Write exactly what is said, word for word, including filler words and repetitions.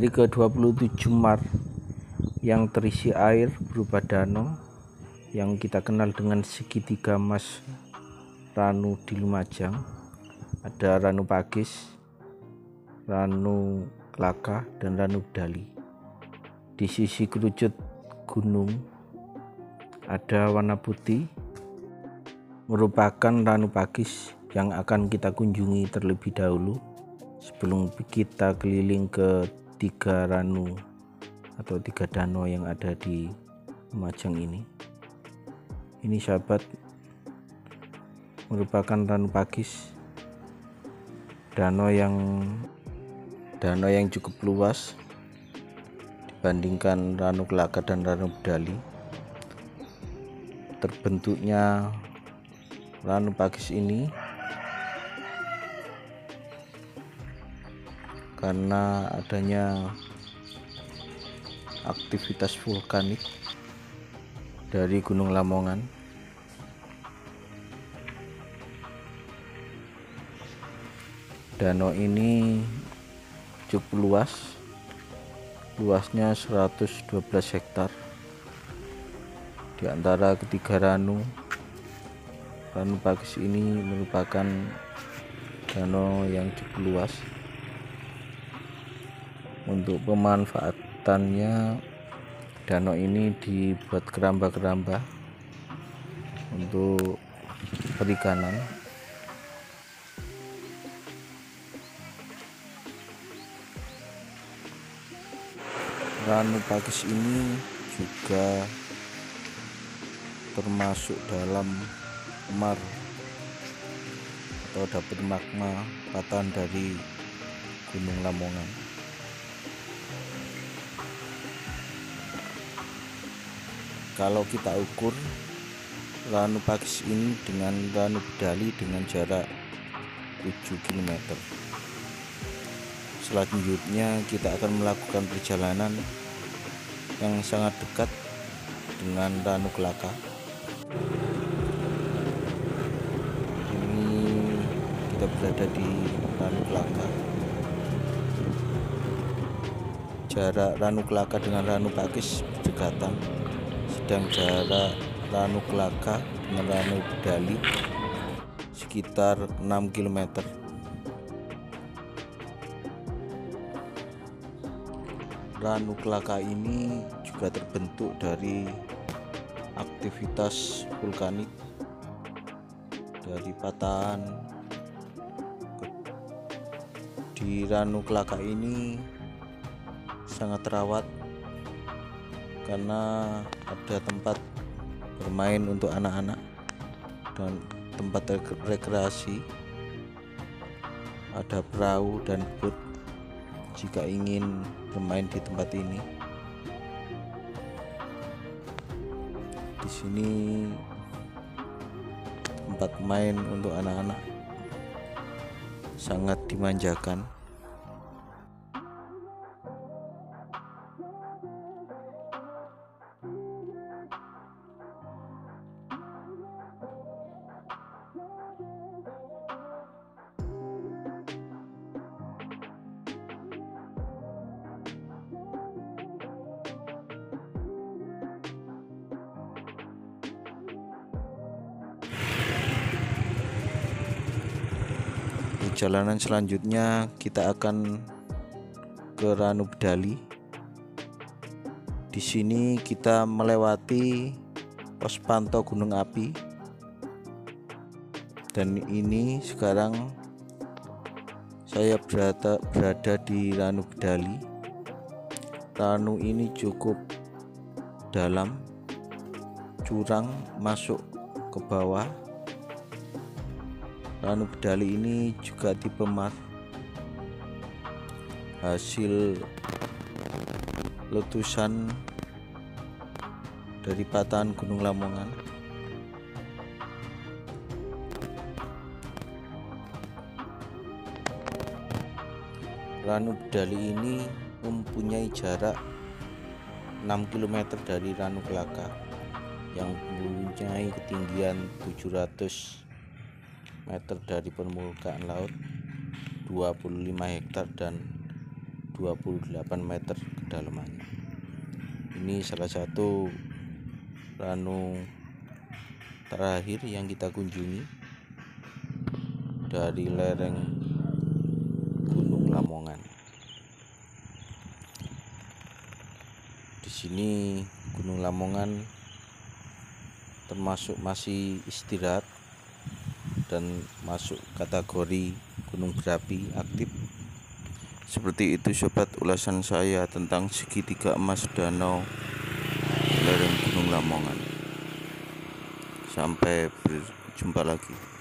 Dari ke dua puluh tujuh mar yang terisi air berupa danau yang kita kenal dengan segitiga emas Ranu di Lumajang, ada Ranu Pakis, Ranu Klaka, dan Ranu Bdali. Di sisi kerucut gunung ada warna putih, merupakan Ranu Pakis yang akan kita kunjungi terlebih dahulu sebelum kita keliling ke tiga ranu atau tiga danau yang ada di Lumajang ini. Ini sahabat, merupakan Ranu Pakis, danau yang danau yang cukup luas dibandingkan Ranu Klaka dan Ranu Bdali. Terbentuknya Ranu Pakis ini karena adanya aktivitas vulkanik dari Gunung Lamongan. Danau ini cukup luas, luasnya seratus dua belas hektar. Di antara ketiga ranu, Ranu Pakis ini merupakan danau yang cukup luas. Untuk pemanfaatannya, danau ini dibuat keramba-keramba untuk perikanan. Ranu Pakis ini juga termasuk dalam mar atau dapat magma patahan dari Gunung Lamongan. Kalau kita ukur Ranu Pakis ini dengan Ranu Bdali dengan jarak tujuh kilometer. Selanjutnya kita akan melakukan perjalanan yang sangat dekat dengan Ranu Klaka. Ini kita berada di Ranu Klaka. Jarak Ranu Klaka dengan Ranu Pakis berdekatan, sedang jarak Ranu Klaka dengan Ranu Bdali sekitar enam kilometer. Ranu Klaka ini juga terbentuk dari aktivitas vulkanik dari patahan. Di Ranu Klaka ini sangat terawat karena ada tempat bermain untuk anak-anak dan tempat rekreasi, ada perahu dan boot jika ingin bermain di tempat ini. Di sini tempat main untuk anak-anak sangat dimanjakan. Perjalanan selanjutnya kita akan ke Ranu Bdali. Di sini kita melewati pos pantau gunung api. Dan ini sekarang saya berada, berada di Ranu Bdali. Ranu ini cukup dalam, jurang masuk ke bawah. Ranu Bdali ini juga tipe mar, hasil letusan dari patahan Gunung Lamongan. Ranu Bdali ini mempunyai jarak enam kilometer dari Ranu Klaka yang mempunyai ketinggian tujuh ratus meter dari permukaan laut, dua puluh lima hektar dan dua puluh delapan meter kedalamannya. Ini salah satu ranu terakhir yang kita kunjungi dari lereng Gunung Lamongan. Di sini Gunung Lamongan termasuk masih istirahat dan masuk kategori gunung berapi aktif. Seperti itu sobat, ulasan saya tentang segitiga emas danau lereng Gunung Lamongan. Sampai berjumpa lagi.